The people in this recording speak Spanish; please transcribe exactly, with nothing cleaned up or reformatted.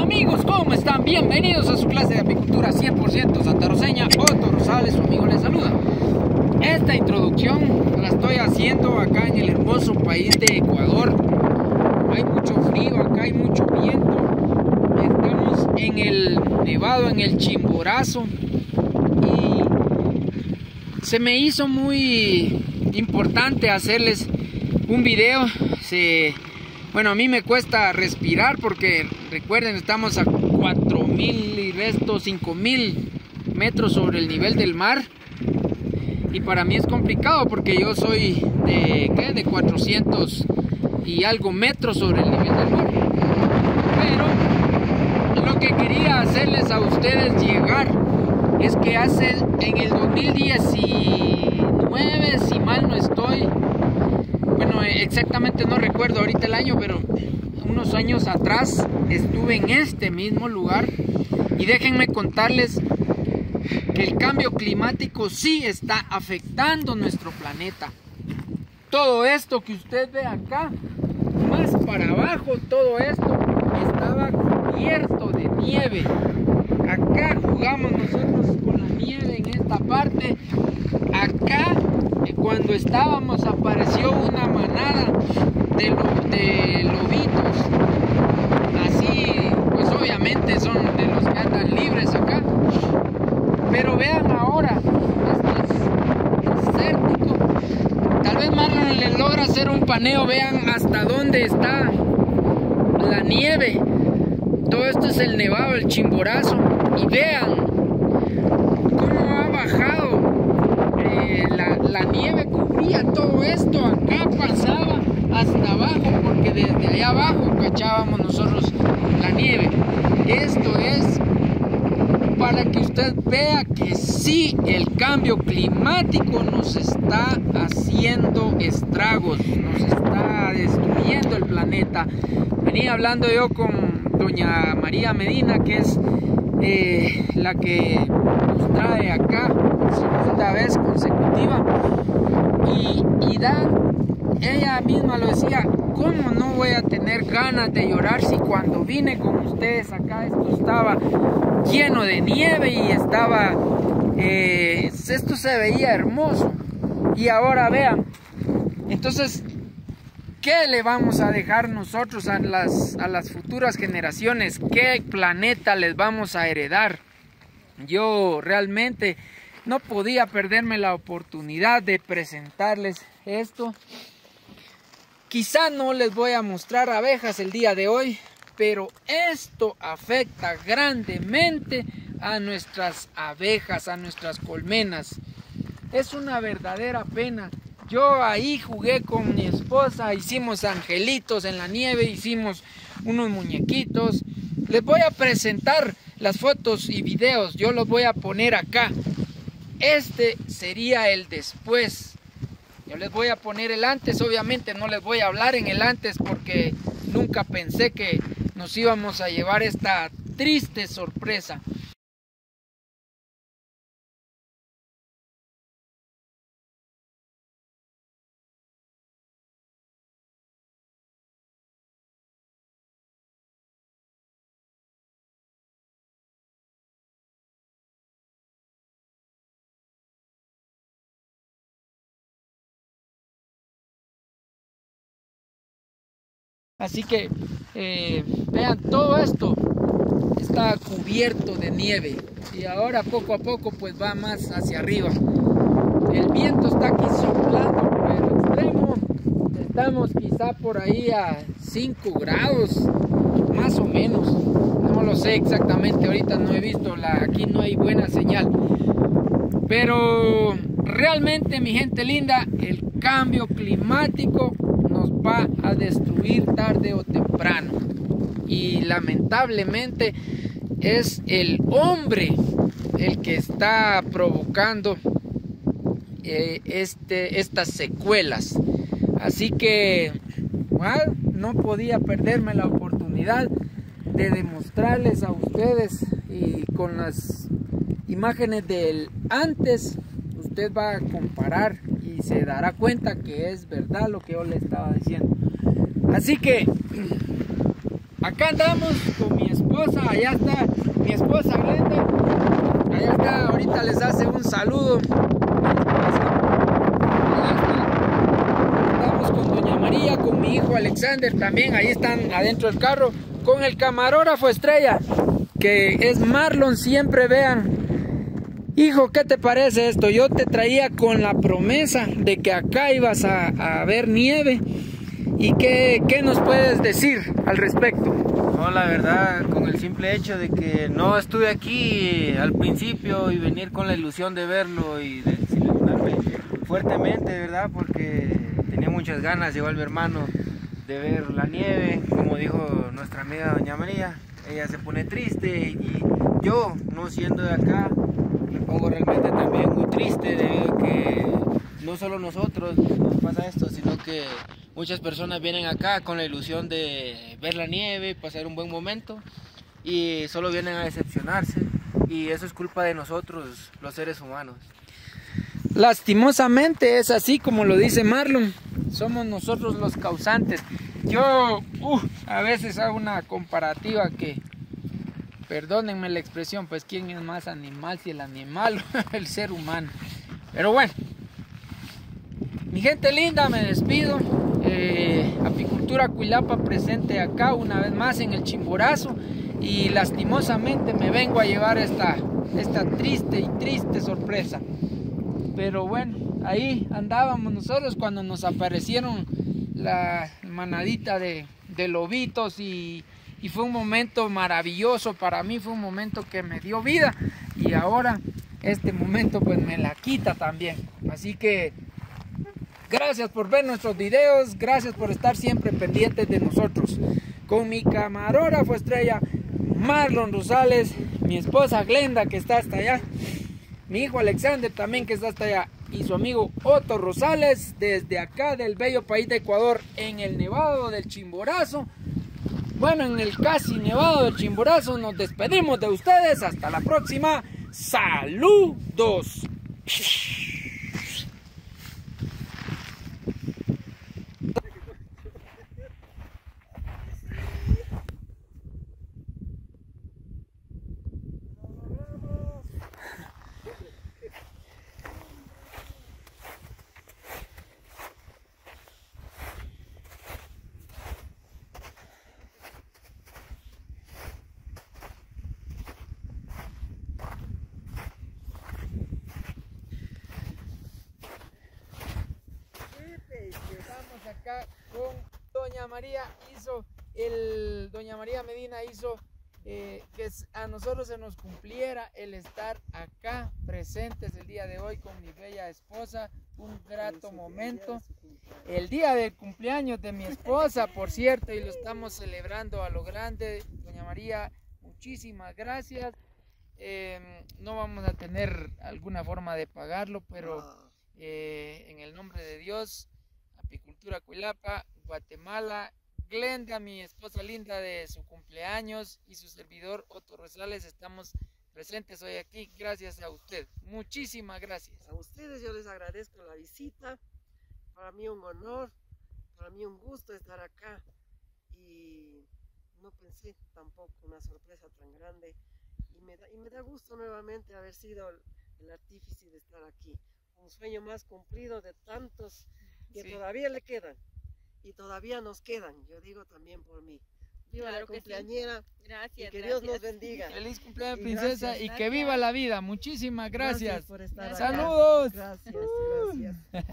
Amigos, ¿cómo están? Bienvenidos a su clase de apicultura cien por ciento santarroceña. Otto Rosales, su amigo, les saluda. Esta introducción la estoy haciendo acá en el hermoso país de Ecuador. Hay mucho frío, acá hay mucho viento. Estamos en el nevado, en el Chimborazo. Y se me hizo muy importante hacerles un video. Se... Bueno, a mí me cuesta respirar porque recuerden, estamos a cuatro mil y resto, cinco mil metros sobre el nivel del mar. Y para mí es complicado porque yo soy de, ¿qué? de cuatrocientos y algo metros sobre el nivel del mar. Pero lo que quería hacerles a ustedes llegar es que hace en el dos mil diecinueve, si mal no estoy, bueno, exactamente no recuerdo ahorita el año, pero unos años atrás estuve en este mismo lugar y déjenme contarles que el cambio climático sí está afectando nuestro planeta. Todo esto que usted ve acá, más para abajo, todo esto estaba cubierto de nieve. Acá jugamos nosotros con la nieve en esta parte. Acá, cuando estábamos, apareció una manada de, lo, de lobitos. Así, pues obviamente son de los que andan libres acá. Pero vean ahora, esto es desértico. Tal vez Marlon les logra hacer un paneo. Vean hasta dónde está la nieve. Todo esto es el nevado, el Chimborazo. Y vean cómo ha bajado. Eh, la, la nieve cubría todo esto. Acá pasaba hasta abajo, porque desde allá abajo cachábamos nosotros la nieve. Esto es para que usted vea que sí, el cambio climático nos está haciendo estragos, nos está destruyendo el planeta. Venía hablando yo con doña María Medina, que es eh, la que nos trae acá segunda vez consecutiva, y, y da, ella misma lo decía: ¿cómo no voy a tener ganas de llorar si cuando vine con ustedes acá esto estaba lleno de nieve y estaba, eh, esto se veía hermoso? Y ahora vean, entonces, ¿qué le vamos a dejar nosotros a las, a las futuras generaciones? ¿Qué planeta les vamos a heredar? Yo realmente no podía perderme la oportunidad de presentarles esto. Quizá no les voy a mostrar abejas el día de hoy, pero esto afecta grandemente a nuestras abejas, a nuestras colmenas. Es una verdadera pena. Yo ahí jugué con mi esposa, hicimos angelitos en la nieve, hicimos unos muñequitos. Les voy a presentar las fotos y videos, yo los voy a poner acá. Este sería el después. Yo les voy a poner el antes. Obviamente no les voy a hablar en el antes porque nunca pensé que nos íbamos a llevar esta triste sorpresa. Así que eh, vean, todo esto está cubierto de nieve y ahora poco a poco pues va más hacia arriba. El viento está aquí soplando por el extremo. Estamos quizá por ahí a cinco grados más o menos, no lo sé exactamente, ahorita no he visto, la, aquí no hay buena señal, pero realmente, mi gente linda, el cambio climático nos va a destruir tarde o temprano, y lamentablemente es el hombre el que está provocando eh, este, estas secuelas. Así que well, no podía perderme la oportunidad de demostrarles a ustedes, y con las imágenes del antes usted va a comparar y se dará cuenta que es verdad lo que yo le estaba diciendo. Así que acá andamos con mi esposa, allá está mi esposa Glenda, allá está, ahorita les hace un saludo. Estamos con doña María, con mi hijo Alexander también, ahí están adentro del carro, con el camarógrafo estrella, que es Marlon. Siempre vean. Hijo, ¿qué te parece esto? Yo te traía con la promesa de que acá ibas a, a ver nieve. ¿Y qué, qué nos puedes decir al respecto? No, la verdad, con el simple hecho de que no estuve aquí al principio y venir con la ilusión de verlo y de desilusionarme fuertemente, ¿verdad? Porque tenía muchas ganas, igual mi hermano, de ver la nieve. Como dijo nuestra amiga doña María, ella se pone triste y yo, no siendo de acá, me pongo realmente también muy triste debido a que no solo nosotros nos pasa esto, sino que muchas personas vienen acá con la ilusión de ver la nieve, pasar un buen momento y solo vienen a decepcionarse, y eso es culpa de nosotros, los seres humanos. Lastimosamente es así como lo dice Marlon, somos nosotros los causantes. Yo uh, a veces hago una comparativa que, perdónenme la expresión, pues quién es más animal, si el animal o el ser humano. Pero bueno, mi gente linda, me despido. eh, Apicultura Cuilapa presente acá una vez más en el Chimborazo, y lastimosamente me vengo a llevar esta, esta triste y triste sorpresa. Pero bueno, ahí andábamos nosotros cuando nos aparecieron la manadita de, de lobitos, y, y fue un momento maravilloso para mí, fue un momento que me dio vida, y ahora este momento pues me la quita también. Así que gracias por ver nuestros videos, gracias por estar siempre pendientes de nosotros. Con mi camarógrafo estrella Marlon Rosales, mi esposa Glenda, que está hasta allá, mi hijo Alexander también, que está hasta allá, y su amigo Otto Rosales, desde acá del bello país de Ecuador, en el Nevado del Chimborazo. Bueno, en el casi Nevado del Chimborazo nos despedimos de ustedes. Hasta la próxima. ¡Saludos! Estamos acá con doña María. Hizo el doña María Medina hizo eh, que a nosotros se nos cumpliera el estar acá presentes el día de hoy con mi bella esposa. Un grato momento, el día del cumpleaños de mi esposa, por cierto, y lo estamos celebrando a lo grande. Doña María, muchísimas gracias. Eh, no vamos a tener alguna forma de pagarlo, pero eh, en el nombre de Dios, Apicultura Cuilapa, Guatemala, Glenda, mi esposa linda, de su cumpleaños, y su servidor Otto Rosales, estamos presentes hoy aquí gracias a usted. Muchísimas gracias. A ustedes yo les agradezco la visita. Para mí un honor, para mí un gusto estar acá, y no pensé tampoco una sorpresa tan grande, y me da, y me da gusto nuevamente haber sido el, el artífice de estar aquí. Un sueño más cumplido de tantos que sí, todavía le quedan y todavía nos quedan, yo digo también por mí. Viva claro la cumpleañera, sí. Gracias, y que gracias. Dios nos bendiga. Feliz cumpleaños, princesa, gracias, y gracias, que viva la vida. Muchísimas gracias. Gracias por estar acá. Saludos. Gracias, gracias.